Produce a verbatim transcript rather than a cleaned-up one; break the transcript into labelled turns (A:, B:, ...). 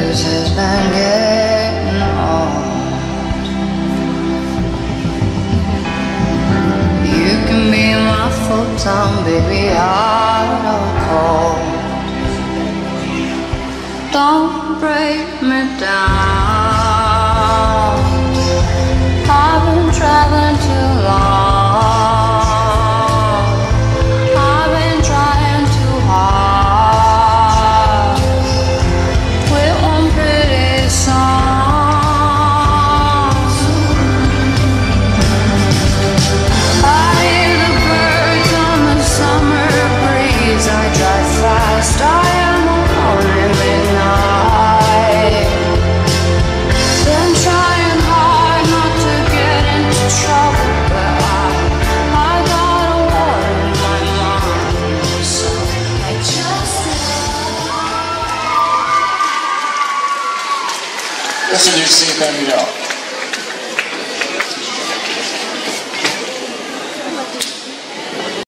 A: this has been getting old. You can be my full-time baby, hot or cold. Don't break me down. I've been traveling too long. I've been trying too hard with one pretty song. I hear the birds on the summer breeze. I drive fast, I am alone in midnight. Been trying hard not to get into trouble, but I, I got a war in my mind, so I just
B: Listen, you see, baby,